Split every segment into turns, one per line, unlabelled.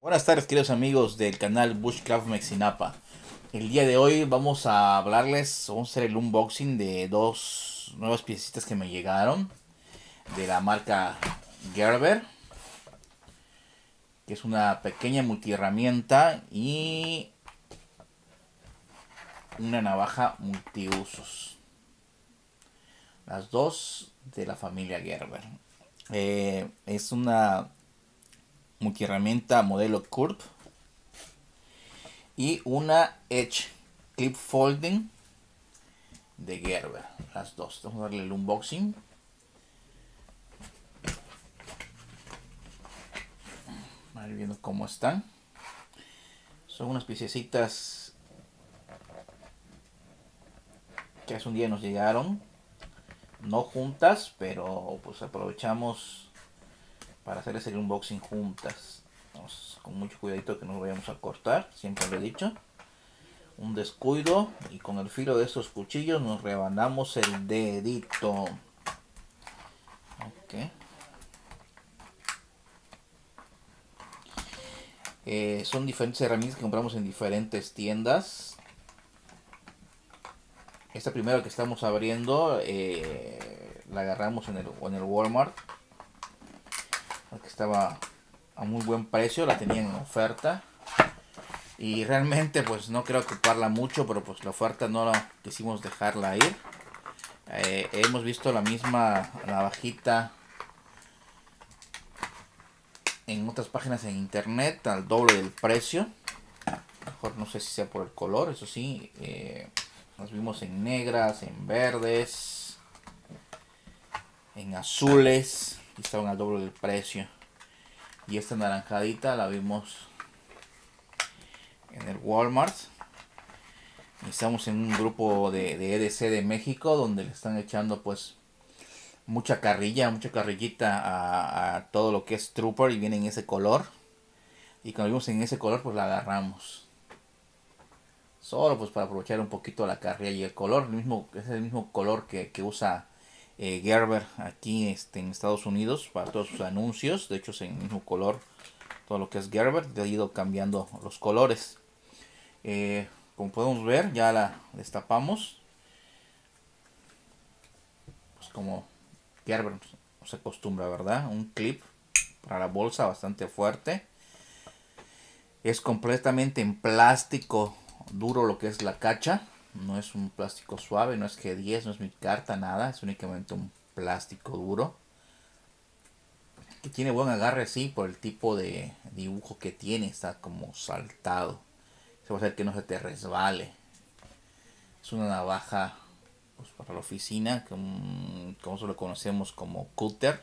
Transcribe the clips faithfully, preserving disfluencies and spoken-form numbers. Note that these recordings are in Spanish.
Buenas tardes, queridos amigos del canal Bushcraft Mexinapa. El día de hoy vamos a hablarles, vamos a hacer el unboxing de dos nuevas piecitas que me llegaron de la marca Gerber, que es una pequeña multiherramienta y una navaja multiusos. Las dos de la familia Gerber. Eh, es una multiherramienta modelo Curve y una Edge Clip Folding de Gerber. Las dos. Vamos a darle el unboxing. A ver viendo cómo están. Son unas piececitas que hace un día nos llegaron. No juntas, pero pues aprovechamos para hacerles el unboxing juntas. Vamos con mucho cuidadito que no nos vayamos a cortar, siempre lo he dicho. Un descuido y con el filo de estos cuchillos nos rebanamos el dedito. Ok. Eh, son diferentes herramientas que compramos en diferentes tiendas. Esta primera que estamos abriendo eh, la agarramos en el, en el Walmart, que estaba a muy buen precio, la tenían en oferta y realmente pues no quiero ocuparla mucho, pero pues la oferta no la quisimos dejarla ir. Eh, hemos visto la misma navajita en otras páginas en internet al doble del precio. Mejor no sé si sea por el color, eso sí. Eh, las vimos en negras, en verdes, en azules y estaban al doble del precio. Y esta naranjadita la vimos en el Walmart. Y estamos en un grupo de, de E D C de México donde le están echando pues mucha carrilla, mucha carrillita a, a todo lo que es Trooper y viene en ese color. Y cuando vimos en ese color pues la agarramos. Solo pues para aprovechar un poquito la carrilla y el color. El mismo, es el mismo color que, que usa eh, Gerber aquí este, en Estados Unidos para todos sus anuncios. De hecho es el mismo color todo lo que es Gerber. Le ha ido cambiando los colores. Eh, como podemos ver ya la destapamos. Pues como Gerber no se acostumbra, ¿verdad? Un clip para la bolsa bastante fuerte. Es completamente en plástico duro lo que es la cacha. No es un plástico suave, no es G diez, no es mi carta, nada. Es únicamente un plástico duro. Que tiene buen agarre, sí, por el tipo de dibujo que tiene. Está como saltado. Se va a hacer que no se te resbale. Es una navaja pues, para la oficina, como, como eso lo conocemos como cúter.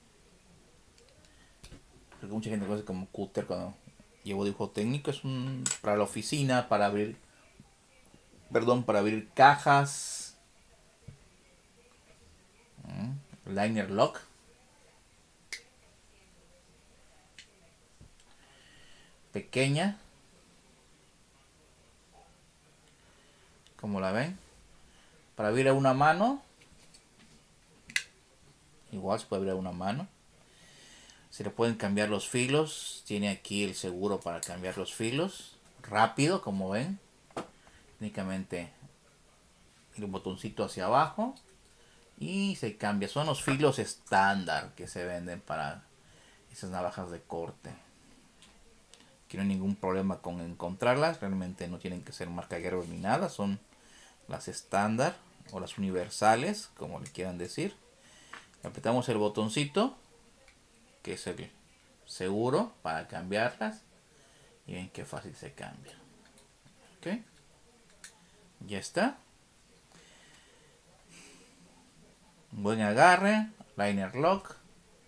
Porque mucha gente lo conoce como cúter cuando llevo dibujo técnico. Es un para la oficina, para abrir, perdón, para abrir cajas. Mm, liner lock. Pequeña, como la ven. Para abrir a una mano. Igual se puede abrir a una mano. Se le pueden cambiar los filos. Tiene aquí el seguro para cambiar los filos. Rápido, como ven. Únicamente el botoncito hacia abajo. Y se cambia. Son los filos estándar que se venden para esas navajas de corte. Que no hay ningún problema con encontrarlas. Realmente no tienen que ser marca Gerber ni nada. Son las estándar o las universales, como le quieran decir. Apretamos el botoncito, que es el seguro para cambiarlas. Y ven qué fácil se cambia. Ok. Ya está. Buen agarre. Liner lock.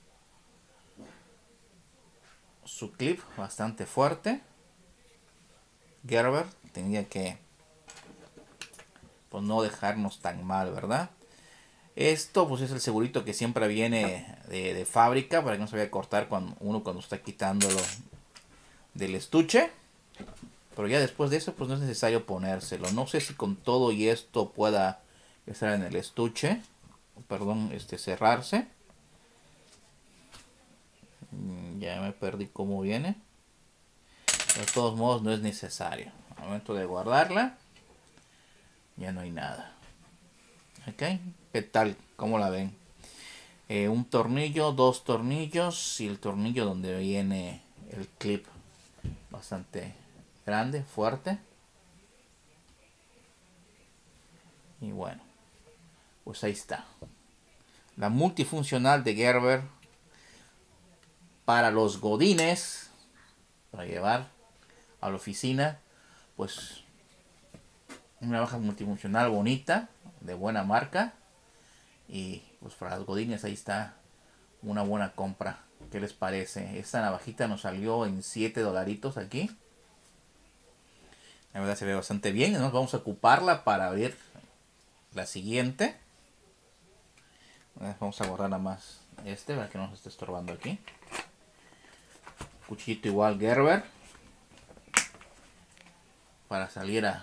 Su clip bastante fuerte. Gerber tenía que pues no dejarnos tan mal, ¿verdad? Esto pues es el segurito que siempre viene de, de fábrica para que no se vaya a cortar cuando uno cuando está quitándolo del estuche. Pero ya después de eso pues no es necesario ponérselo. No sé si con todo y esto pueda estar en el estuche. Perdón, este cerrarse. Ya me perdí cómo viene. De todos modos no es necesario. Al momento de guardarla, ya no hay nada. Ok, ¿qué tal? ¿Cómo la ven? Eh, un tornillo, dos tornillos y el tornillo donde viene el clip bastante grande, fuerte. Y bueno, pues ahí está. La multifuncional de Gerber para los godines, para llevar a la oficina, pues una navaja multifuncional bonita, de buena marca. Y pues para los godines ahí está una buena compra. ¿Qué les parece? Esta navajita nos salió en siete dolaritos aquí. La verdad se ve bastante bien. Nos vamos a ocuparla para ver la siguiente. Vamos a guardar nada más este para que no nos esté estorbando aquí. Cuchillito igual Gerber para salir a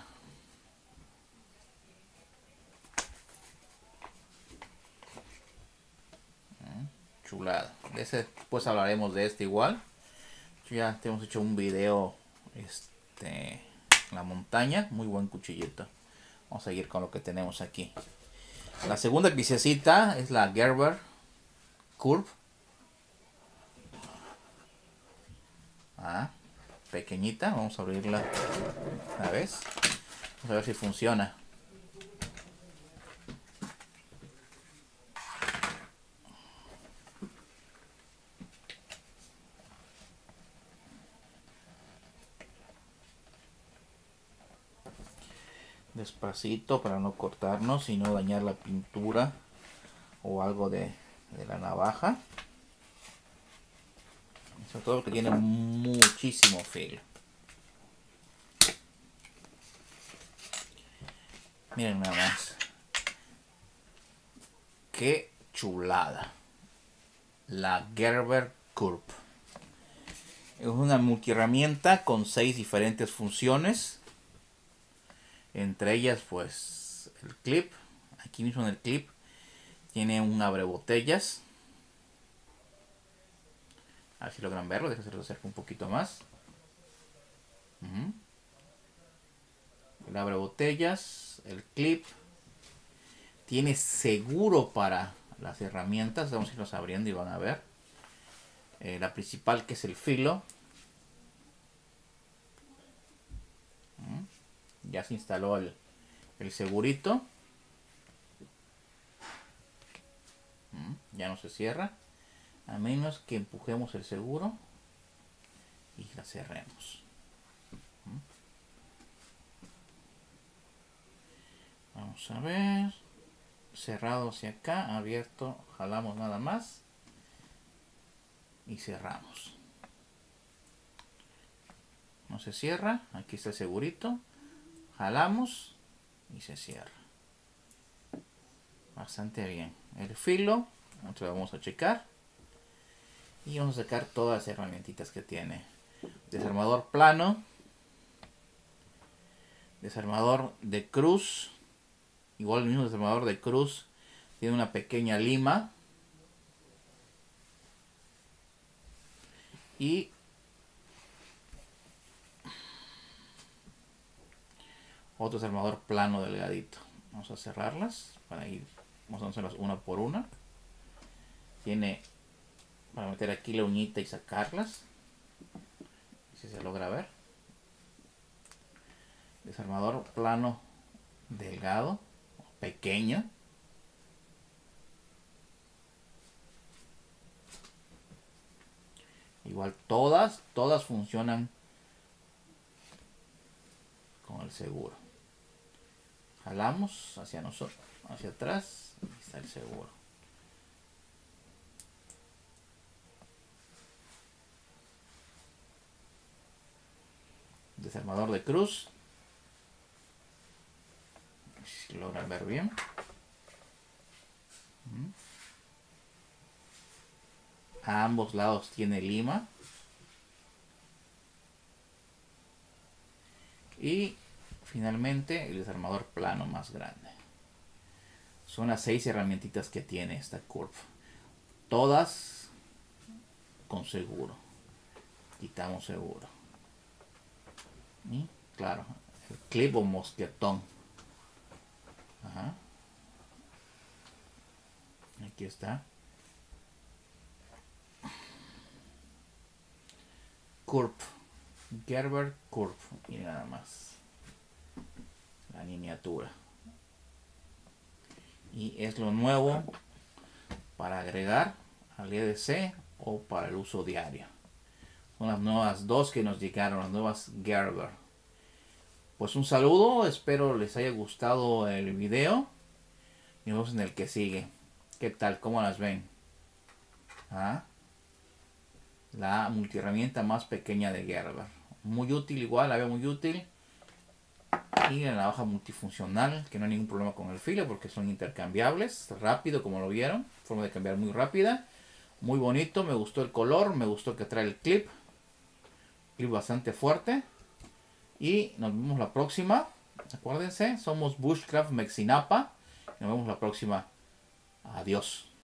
chulada. De ese después hablaremos de este igual. Ya te hemos hecho un video este en la montaña. Muy buen cuchillito. Vamos a seguir con lo que tenemos aquí. La segunda piececita es la Gerber Curve. Ah, pequeñita. Vamos a abrirla una vez. Vamos a ver si funciona. Despacito para no cortarnos y no dañar la pintura o algo de, de la navaja. Sobre todo porque tiene muchísimo filo. Miren nada más. Qué chulada. La Gerber Curve. Es una multiherramienta con seis diferentes funciones. Entre ellas pues el clip. Aquí mismo en el clip tiene un abrebotellas. A ver si logran verlo. Déjense lo acerco un poquito más. Uh-huh. El abrebotellas. El clip. Tiene seguro para las herramientas. Vamos a irlos abriendo y van a ver. Eh, la principal, que es el filo. Uh-huh. Ya se instaló el, el segurito. Uh-huh. Ya no se cierra. A menos que empujemos el seguro y la cerremos. Uh-huh. Vamos a ver. Cerrado hacia acá, abierto, jalamos nada más y cerramos. No se cierra, aquí está el segurito, jalamos y se cierra. Bastante bien. El filo, nosotros lo vamos a checar y vamos a sacar todas las herramientitas que tiene. Desarmador plano, desarmador de cruz. Igual el mismo desarmador de cruz tiene una pequeña lima. Y otro desarmador plano delgadito. Vamos a cerrarlas para ir, vamos a hacerlas una por una. Tiene para meter aquí la uñita y sacarlas. Si se logra ver. Desarmador plano delgado. Pequeño. Igual todas, todas funcionan con el seguro. Jalamos hacia nosotros, hacia atrás, y está el seguro. Desarmador de cruz. Si logran ver bien. A ambos lados tiene lima. Y finalmente el desarmador plano más grande. Son las seis herramientitas que tiene esta Curve. Todas con seguro. Quitamos seguro. Y claro, el clip o mosquetón. Ajá. Aquí está. Curve. Gerber Curve. Y nada más. La miniatura. Y es lo nuevo para agregar al E D C o para el uso diario. Son las nuevas dos que nos llegaron, las nuevas Gerber. Pues un saludo, espero les haya gustado el video. Y nos vemos en el que sigue. ¿Qué tal? ¿Cómo las ven? ¿Ah? La multiherramienta más pequeña de Gerber. Muy útil igual, la veo muy útil. Y la navaja multifuncional, que no hay ningún problema con el filo porque son intercambiables. Rápido, como lo vieron. Forma de cambiar muy rápida. Muy bonito, me gustó el color, me gustó que trae el clip. Clip bastante fuerte. Y nos vemos la próxima. Acuérdense, somos Bushcraft Mexinapa. Nos vemos la próxima. Adiós.